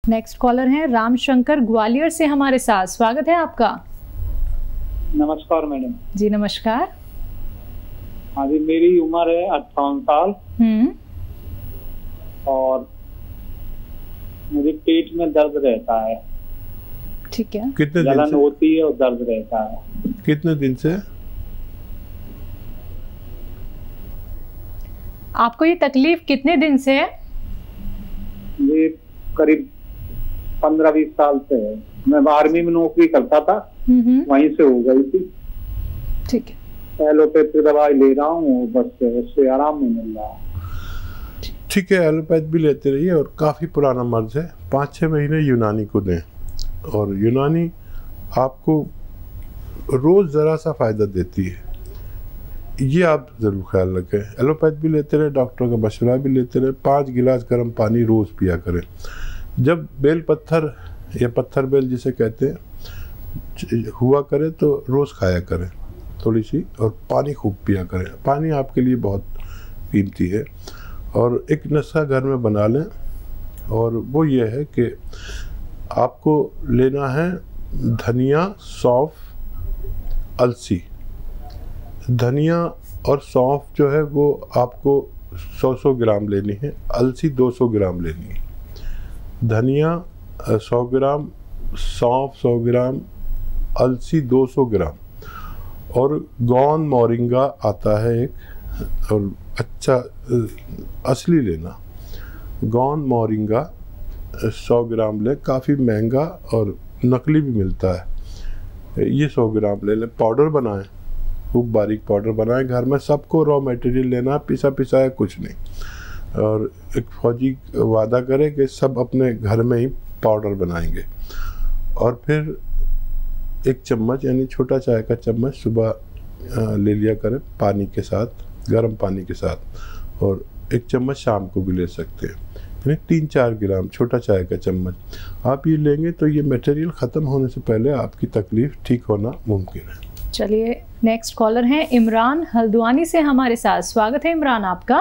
Next collar हैं रामशंकर ग्वालियर से हमारे साथ। स्वागत है आपका। नमस्कार मैडम। जी नमस्कार। हाँ जी, मेरी उम्र है 58 साल और मुझे पेट में दर्द रहता है। ठीक है। कितने दिन जलन से होती है और दर्द रहता है। कितने दिन से आपको ये तकलीफ कितने दिन से है? ये करीब 15-20 साल से है। मैं आर्मी में नौकरी करता था, वहीं से हो गई थी। ठीक है। एलोपैथी दवाई ले रहा हूँ, बस उससे आराम नहीं मिल रहा। ठीक है, एलोपैथ भी लेते रहिए और काफ़ी पुराना मर्ज है। 5-6 महीने यूनानी को दें और यूनानी आपको रोज़ ज़रा सा फ़ायदा देती है, ये आप ज़रूर ख्याल रखें। एलोपैथ भी लेते रहे, डॉक्टर का मशवरा भी लेते रहे। 5 गिलास गर्म पानी रोज़ पिया करें। जब बेल पत्थर या पत्थर बेल जिसे कहते हैं हुआ करे तो रोज़ खाया करें थोड़ी सी, और पानी खूब पिया करें। पानी आपके लिए बहुत कीमती है। और एक नुस्खा घर में बना लें, और वो ये है कि आपको लेना है धनिया, सौंफ, अलसी। धनिया और सौंफ जो है वो आपको 100 ग्राम लेनी है, अलसी 200 ग्राम लेनी है। धनिया 100 ग्राम, सौंफ 100 ग्राम, अलसी 200 ग्राम, और गौन मोरिंगा आता है एक, और अच्छा असली लेना। गौन मोरिंगा 100 ग्राम ले, काफ़ी महंगा और नकली भी मिलता है। ये 100 ग्राम ले लें। पाउडर बनाएं, खूब बारीक पाउडर बनाएं घर में। सबको रॉ मटेरियल लेना, पिसा पिसाया कुछ नहीं। और एक फौजी वादा करे कि सब अपने घर में ही पाउडर बनाएंगे। और फिर एक चम्मच यानी छोटा चाय का चम्मच सुबह ले लिया करें पानी के साथ, गर्म पानी के साथ। और एक चम्मच शाम को भी ले सकते हैं, यानी 3-4 ग्राम छोटा चाय का चम्मच आप ये लेंगे तो ये मटेरियल ख़त्म होने से पहले आपकी तकलीफ़ ठीक होना मुमकिन है। चलिए, नेक्स्ट कॉलर हैं इमरान हल्द्वानी से हमारे साथ। स्वागत है इमरान आपका।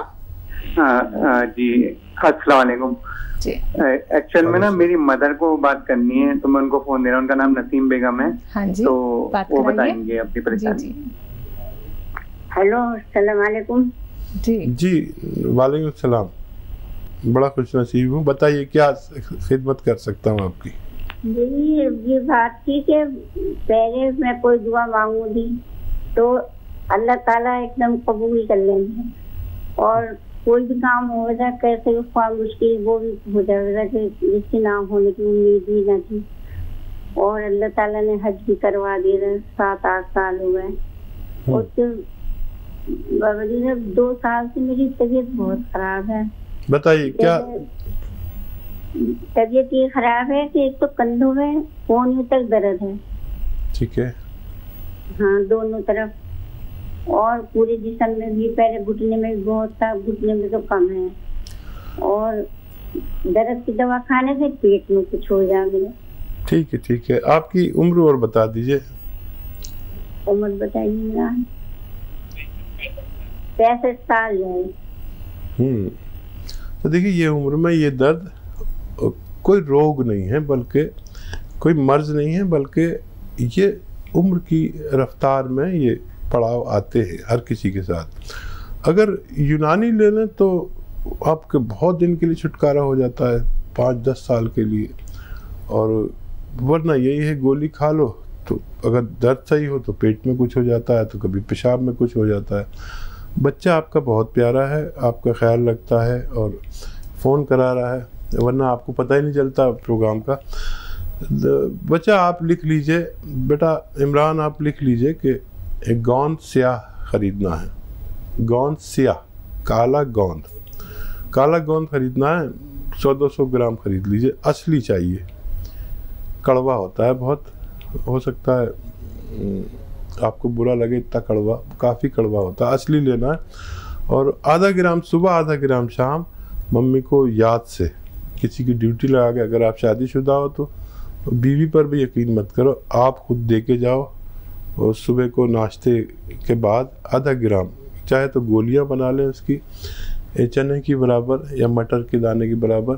जी अस्सलाम वालेकुम। जी एक्चुअल में ना मेरी मदर को बात करनी है, तो मैं उनको फोन दे रहा हूँ। उनका नाम नसीम बेगम है। हाँ जी, तो वो बताएंगे अपनी परेशानी। जी जी। हेलो, अस्सलाम वालेकुम। जी जी वालेकुम सलाम। बड़ा खुश नसीब हूँ। बताइए क्या खिदमत कर सकता हूँ आपकी। जी ये बात थी कि पहले मैं कोई दुआ मांगूंगी तो अल्लाह ताला एकदम कबूल कर लेंगे, और कोई भी काम हो जाए कैसे उसका मुश्किल वो भी हो जाएगा कि जिसकी ना होने की उम्मीद ही न थी। और अल्लाह ताला ने हज भी करवा दिया। 7-8 साल हो गए। और बाबा जी ने 2 साल से मेरी तबीयत बहुत खराब है। बताइए क्या तबीयत ये खराब है कि एक तो कंधों में कोहनी तक दर्द है। ठीक है। हाँ, दोनों तरफ, और पूरे जिस्म में भी। पहले घुटने में भी बहुत था, घुटने में तो कम है। और दर्द की दवा खाने से पेट में कुछ हो जाए मेरे। ठीक है, ठीक है। आपकी उम्र और बता दीजिए। उम्र बताइए मेरा 65 साल है। तो देखिए, ये उम्र में ये दर्द कोई रोग नहीं है, बल्कि कोई मर्ज नहीं है, बल्कि ये उम्र की रफ्तार में ये पड़ाव आते हैं हर किसी के साथ। अगर यूनानी ले लें तो आपके बहुत दिन के लिए छुटकारा हो जाता है, 5-10 साल के लिए। और वरना यही है, गोली खा लो तो अगर दर्द सही हो तो पेट में कुछ हो जाता है, तो कभी पेशाब में कुछ हो जाता है। बच्चा आपका बहुत प्यारा है, आपका ख्याल रखता है और फ़ोन करा रहा है, वरना आपको पता ही नहीं चलता प्रोग्राम का। बच्चा आप लिख लीजिए, बेटा इमरान आप लिख लीजिए कि एक गोंद स्याह ख़रीदना है। गोंद स्याह, काला गोंद ख़रीदना है। 100-200 ग्राम ख़रीद लीजिए। असली चाहिए, कड़वा होता है बहुत, हो सकता है आपको बुरा लगे, इतना कड़वा, काफ़ी कड़वा होता है। असली लेना है। और आधा ग्राम सुबह, आधा ग्राम शाम। मम्मी को याद से किसी की ड्यूटी लगा के, अगर आप शादीशुदा हो तो बीवी पर भी यकीन मत करो, आप खुद दे के जाओ। और सुबह को नाश्ते के बाद आधा ग्राम, चाहे तो गोलियां बना लें उसकी, चने की बराबर या मटर के दाने के बराबर,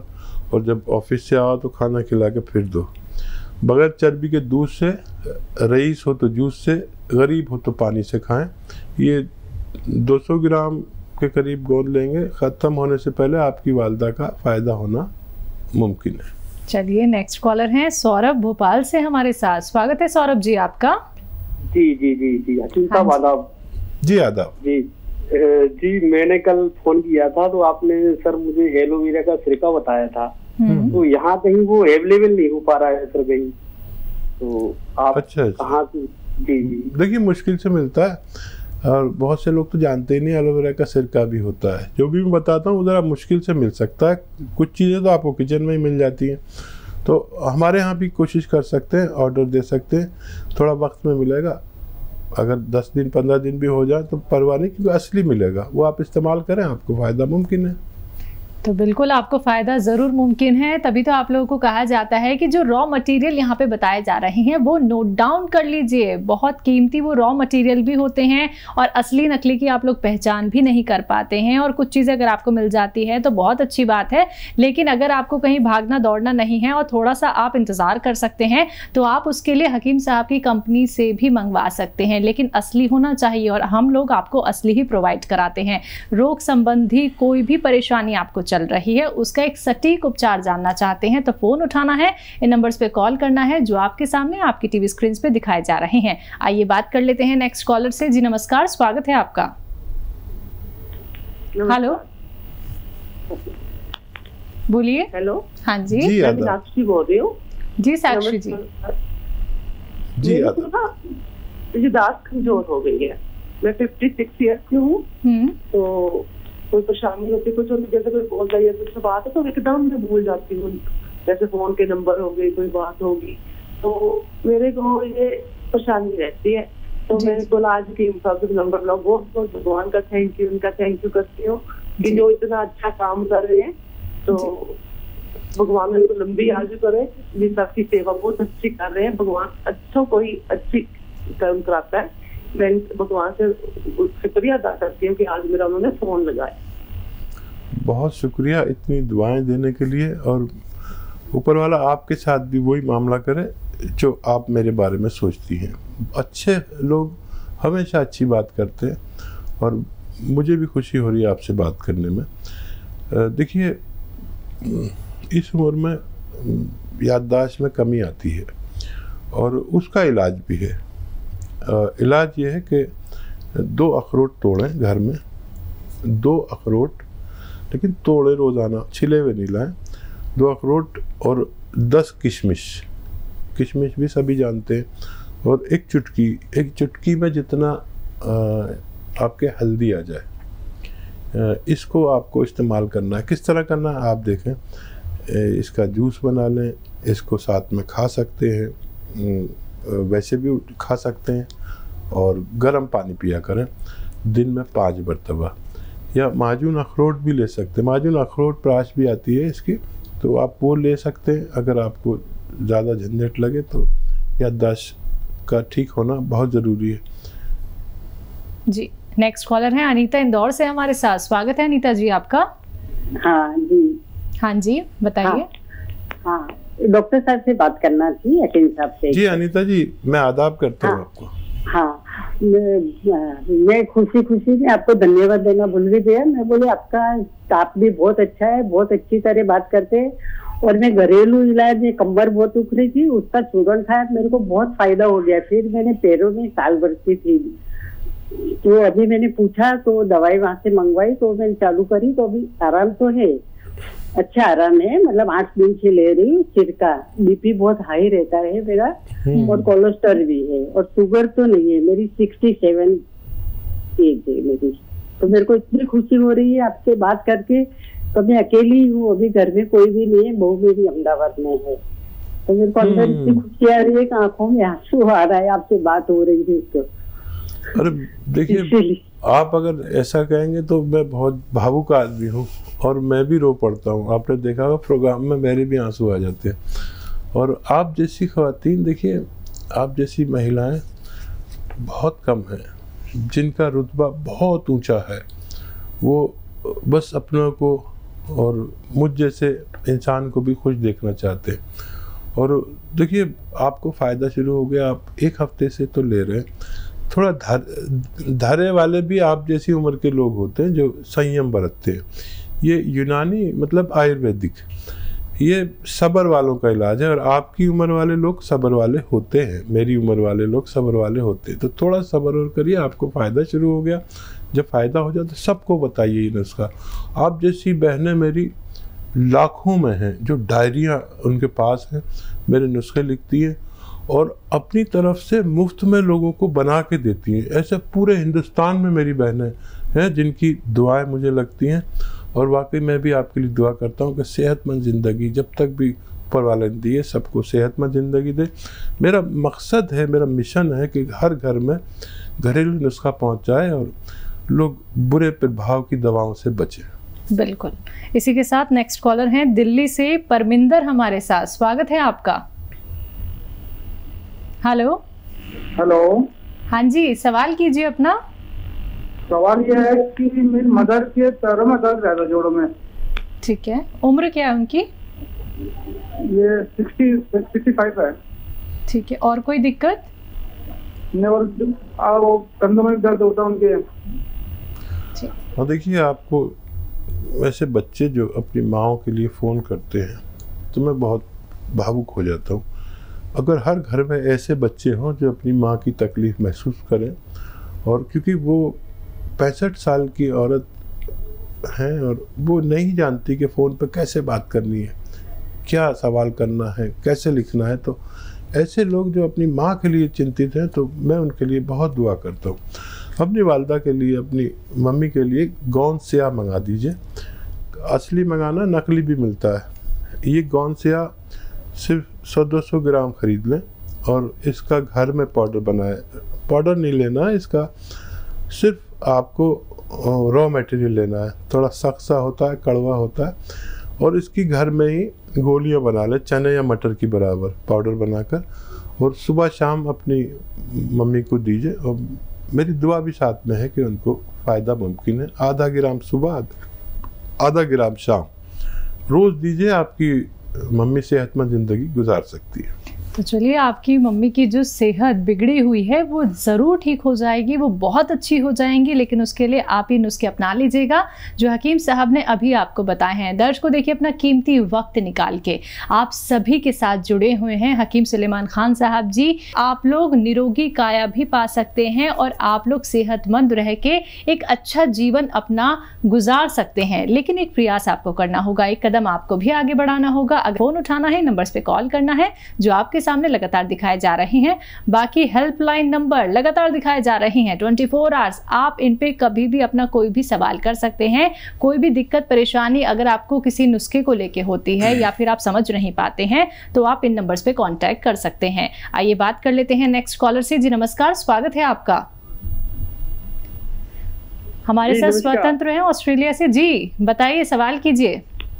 और जब ऑफिस से आओ तो खाना खिला के फिर दो। बगैर चर्बी के दूध से, रईस हो तो जूस से, गरीब हो तो पानी से खाएं। ये 200 ग्राम के करीब गोंद लेंगे, ख़त्म होने से पहले आपकी वालदा का फ़ायदा होना मुमकिन है। चलिए नेक्स्ट कॉलर हैं सौरभ भोपाल से हमारे साथ। स्वागत है सौरभ जी आपका। जी जी जी जी आदाब। जी आदाब। जी जी मैंने कल फोन किया था तो आपने सर मुझे एलोवेरा का सिरका बताया था, तो यहाँ कहीं वो अवेलेबल नहीं हो पा रहा है सर कहीं, तो आप अच्छा कहाँ से? जी जी देखिए मुश्किल से मिलता है और बहुत से लोग तो जानते ही नहीं एलोवेरा का सिरका भी होता है। जो भी मैं बताता हूँ ज़रा मुश्किल से मिल सकता है। कुछ चीज़ें तो आपको किचन में ही मिल जाती हैं, तो हमारे यहाँ भी कोशिश कर सकते हैं, ऑर्डर दे सकते हैं, थोड़ा वक्त में मिलेगा। अगर 10 दिन 15 दिन भी हो जाए तो परवाह नहीं, क्योंकि असली मिलेगा, वो आप इस्तेमाल करें, आपको फ़ायदा मुमकिन है। तो बिल्कुल आपको फ़ायदा ज़रूर मुमकिन है, तभी तो आप लोगों को कहा जाता है कि जो रॉ मटेरियल यहाँ पे बताए जा रहे हैं वो नोट डाउन कर लीजिए। बहुत कीमती वो रॉ मटेरियल भी होते हैं और असली नकली की आप लोग पहचान भी नहीं कर पाते हैं। और कुछ चीज़ें अगर आपको मिल जाती है तो बहुत अच्छी बात है, लेकिन अगर आपको कहीं भागना दौड़ना नहीं है और थोड़ा सा आप इंतज़ार कर सकते हैं तो आप उसके लिए हकीम साहब की कंपनी से भी मंगवा सकते हैं, लेकिन असली होना चाहिए और हम लोग आपको असली ही प्रोवाइड कराते हैं। रोग संबंधी कोई भी परेशानी आपको चल रही है, उसका एक सटीक उपचार जानना चाहते हैं तो फोन उठाना है, इन नंबर्स पे कॉल करना है जो आपके सामने आपकी टीवी स्क्रीन पे दिखाए जा रहे हैं। आइए बात कर लेते हैं नेक्स्ट कॉलर से। जी नमस्कार, स्वागत है आपका। हेलो बोलिए। हेलो हाँ जी साक्षी बोल रही हूँ। जी साक्षी जी। जी मुझे दांत कमजोर हो गई है, मैं 56 ईयर्स की हूँ, तो कोई परेशानी होती कुछ होती, जैसे कोई बोल रही है कुछ बात है तो एकदम मैं भूल जाती हूँ, जैसे फोन के नंबर हो गई, कोई बात होगी, तो मेरे को ये परेशानी रहती है। तो मैं बोला आज की नंबर लो, बहुत भगवान का थैंक यू, उनका थैंक यू करती हूँ कि जो इतना अच्छा काम कर रहे हैं, तो भगवान उनको लंबी आयु करे, जिस आपकी सेवा बहुत अच्छी कर रहे हैं, भगवान अच्छा कोई अच्छी कर्म कराता है। मैं भगवान से शुक्रिया अदा करती हूँ कि आज मेरा उन्होंने फोन लगाया। बहुत शुक्रिया इतनी दुआएं देने के लिए, और ऊपर वाला आपके साथ भी वही मामला करे जो आप मेरे बारे में सोचती हैं। अच्छे लोग हमेशा अच्छी बात करते हैं और मुझे भी खुशी हो रही है आपसे बात करने में। देखिए इस उम्र में याददाश्त में कमी आती है और उसका इलाज भी है। इलाज ये है कि 2 अखरोट तोड़ें घर में, 2 अखरोट, लेकिन तोड़े रोज़ाना, छिले हुए नहीं लाएं। 2 अखरोट और 10 किशमिश, किशमिश भी सभी जानते हैं, और एक चुटकी में जितना आपके हल्दी आ जाए, इसको आपको इस्तेमाल करना है। किस तरह करना है आप देखें। इसका जूस बना लें, इसको साथ में खा सकते हैं, वैसे भी खा सकते हैं, और गर्म पानी पिया करें दिन में 5 मरतबा। या माजून अखरोट भी ले सकते हैं, माजून अखरोट प्राश भी आती है इसकी, तो आप वो ले सकते हैं अगर आपको ज़्यादा झंझट लगे तो। याददाश्त का ठीक होना बहुत ज़रूरी है। जी नेक्स्ट कॉलर है अनीता इंदौर से हमारे साथ। स्वागत है अनीता जी आपका। हाँ जी। हाँ जी बताइए। हाँ डॉक्टर साहब से बात करना थी, हकीम साहब से। जी अनीता जी, मैं आदाब करता हूँ आपको। हाँ मैं खुशी में आपको धन्यवाद देना भूल भी गया। मैं बोले आपका स्टाफ भी बहुत अच्छा है, बहुत अच्छी तरह बात करते हैं, और मैं घरेलू इलाज में कमर बहुत दुख रही थी, उसका चूर्ण खाया, मेरे को बहुत फायदा हो गया। फिर मैंने पैरों में साल भर की थी, तो अभी मैंने पूछा तो दवाई वहां से मंगवाई, तो मैंने चालू करी, तो अभी आराम तो है, अच्छा आराम है, मतलब 8 दिन से ले रही हूँ। सिर का बीपी बहुत हाई रहता है मेरा, और कोलेस्ट्रॉल भी है, और शुगर तो नहीं है, मेरी 67 एज है मेरी। तो मेरे को इतनी खुशी हो रही है आपसे बात करके। तो मैं अकेली हूँ, अभी घर में कोई भी नहीं है, बहू मेरी अहमदाबाद में है, तो मेरे को अंदर इतनी खुशी आ रही है कि आंखों में आंसू आ रहा है, आपसे बात हो रही है तो। अरे देखिए, आप अगर ऐसा कहेंगे तो मैं बहुत भावुक आदमी हूँ और मैं भी रो पड़ता हूँ। आपने देखा होगा प्रोग्राम में मेरे भी आंसू आ जाते हैं। और आप जैसी ख़वातीन, देखिए आप जैसी महिलाएं बहुत कम हैं जिनका रुतबा बहुत ऊंचा है। वो बस अपनों को और मुझ जैसे इंसान को भी खुश देखना चाहते हैं। और देखिए आपको फ़ायदा शुरू हो गया, आप 1 हफ्ते से तो ले रहे हैं, थोड़ा धैर्य वाले भी आप जैसी उम्र के लोग होते हैं जो संयम बरतते हैं। ये यूनानी मतलब आयुर्वेदिक, ये सब्र वालों का इलाज है और आपकी उम्र वाले लोग सब्र वाले होते हैं, मेरी उम्र वाले लोग सब्र वाले होते हैं। तो थोड़ा सब्र और करिए, आपको फ़ायदा शुरू हो गया। जब फ़ायदा हो जाए तो सबको बताइए ये नुस्खा। आप जैसी बहनें मेरी लाखों में हैं जो डायरियाँ उनके पास हैं, मेरे नुस्खे लिखती हैं और अपनी तरफ से मुफ्त में लोगों को बना के देती हैं। ऐसे पूरे हिंदुस्तान में मेरी बहनें हैं जिनकी दुआएं मुझे लगती हैं। और वाकई मैं भी आपके लिए दुआ करता हूँ कि सेहतमंद ज़िंदगी जब तक भी ऊपर वाले ने दिए, सबको सेहतमंद ज़िंदगी दे। मेरा मकसद है, मेरा मिशन है कि हर घर में घरेलू नुस्खा पहुँच जाए और लोग बुरे प्रभाव की दवाओं से बचें। बिल्कुल। इसी के साथ नेक्स्ट कॉलर हैं दिल्ली से परमिंदर हमारे साथ। स्वागत है आपका। हेलो। हेलो। हाँ जी, सवाल कीजिए अपना। सवाल यह है कि मेरी मदर के पैरों में दर्द रहता, जोड़ों में। ठीक है, उम्र क्या है उनकी? ये 65 है। ठीक है, और कोई दिक्कत? वो कंधों में दर्द होता है उनके। और देखिए आपको वैसे बच्चे जो अपनी माँओं के लिए फ़ोन करते हैं तो मैं बहुत भावुक हो जाता हूँ। अगर हर घर में ऐसे बच्चे हों जो अपनी माँ की तकलीफ़ महसूस करें, और क्योंकि वो 65 साल की औरत हैं और वो नहीं जानती कि फ़ोन पर कैसे बात करनी है, क्या सवाल करना है, कैसे लिखना है, तो ऐसे लोग जो अपनी माँ के लिए चिंतित हैं तो मैं उनके लिए बहुत दुआ करता हूँ। अपनी वालदा के लिए, अपनी मम्मी के लिए गोंद स्याह मंगा दीजिए। असली मंगाना, नकली भी मिलता है। ये गोंद स्याह सिर्फ 100-200 ग्राम ख़रीद लें और इसका घर में पाउडर बनाए। पाउडर नहीं लेना है इसका, सिर्फ आपको रॉ मटेरियल लेना है। थोड़ा सख्त सा होता है, कड़वा होता है, और इसकी घर में ही गोलियां बना ले, चने या मटर की बराबर पाउडर बनाकर, और सुबह शाम अपनी मम्मी को दीजिए। और मेरी दुआ भी साथ में है कि उनको फ़ायदा मुमकिन है। आधा ग्राम सुबह, आधा ग्राम शाम रोज़ दीजिए, आपकी मम्मी सेहतमंद ज़िंदगी गुजार सकती है। तो चलिए, आपकी मम्मी की जो सेहत बिगड़ी हुई है वो ज़रूर ठीक हो जाएगी, वो बहुत अच्छी हो जाएंगी, लेकिन उसके लिए आप ही नुस्खे अपना लीजिएगा जो हकीम साहब ने अभी आपको बताए हैं। दर्शकों, देखिए अपना कीमती वक्त निकाल के आप सभी के साथ जुड़े हुए हैं हकीम सुलेमान खान साहब जी। आप लोग निरोगी काया भी पा सकते हैं और आप लोग सेहतमंद रह के एक अच्छा जीवन अपना गुजार सकते हैं, लेकिन एक प्रयास आपको करना होगा, एक कदम आपको भी आगे बढ़ाना होगा। अगर फ़ोन उठाना है, नंबर्स पे कॉल करना है जो आपके सामने लगातार दिखाए जा रहे हैं। बाकी हेल्पलाइन नंबर लगातार दिखाए जा रहे हैं 24 आवर्स। आप इन पे कभी भी अपना कोई भी सवाल कर सकते हैं। कोई भी दिक्कत परेशानी अगर आपको किसी नुस्खे को लेके होती है या फिर आप समझ नहीं पाते हैं तो आप इन नंबर्स पे कांटेक्ट कर सकते हैं। आइए बात कर लेते हैं नेक्स्ट कॉलर से। जी नमस्कार, स्वागत है आपका हमारे साथ। स्वतंत्र हैं ऑस्ट्रेलिया से। जी बताइए, सवाल कीजिए।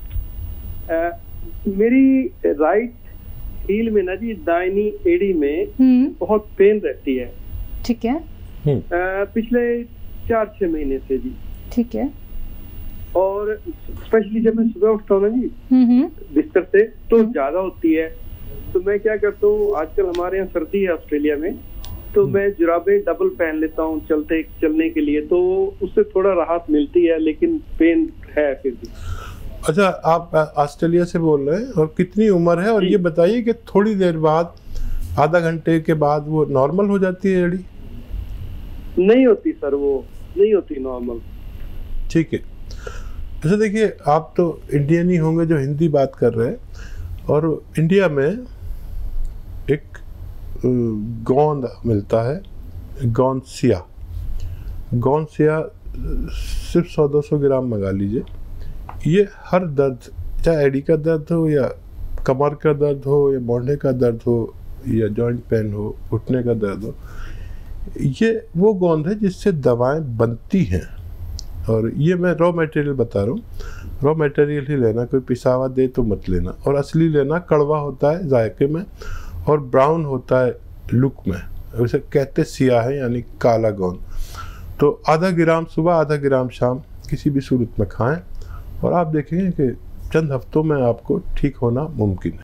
मेरी राइट हील में ना जी, दाहिनी एड़ी में बहुत पेन रहती है। ठीक है। पिछले 4-6 महीने से जी। ठीक है। और स्पेशली जब मैं सुबह उठता हूँ ना जी बिस्तर से, तो ज्यादा होती है। तो मैं क्या करता हूँ, आजकल हमारे यहाँ सर्दी है ऑस्ट्रेलिया में, तो मैं जुराबें डबल पहन लेता हूँ चलने के लिए, तो उससे थोड़ा राहत मिलती है, लेकिन पेन है फिर भी। अच्छा, आप ऑस्ट्रेलिया से बोल रहे हैं और कितनी उम्र है? और ये बताइए कि थोड़ी देर बाद, आधा घंटे के बाद वो नॉर्मल हो जाती है एड़ी? नहीं होती सर, वो नहीं होती नॉर्मल। ठीक है। अच्छा देखिए, आप तो इंडियन ही होंगे जो हिंदी बात कर रहे हैं, और इंडिया में एक गोंद मिलता है, गोंद स्याह। गोंद स्याह सिर्फ 100-200 ग्राम मंगा लीजिए। ये हर दर्द, चाहे एड़ी का दर्द हो या कमर का दर्द हो या मोढ़े का दर्द हो या जॉइंट पेन हो, घुटने का दर्द हो, ये वो गोंद है जिससे दवाएं बनती हैं। और ये मैं रॉ मटेरियल बता रहा हूँ, रॉ मटेरियल ही लेना, कोई पिसावा दे तो मत लेना। और असली लेना, कड़वा होता है जायके में और ब्राउन होता है लुक में, उसे कहते सियाह है यानी काला गोंद। तो आधा ग्राम सुबह, आधा ग्राम शाम किसी भी सूरत में खाएं और आप देखेंगे कि चंद हफ्तों में आपको ठीक होना मुमकिन है।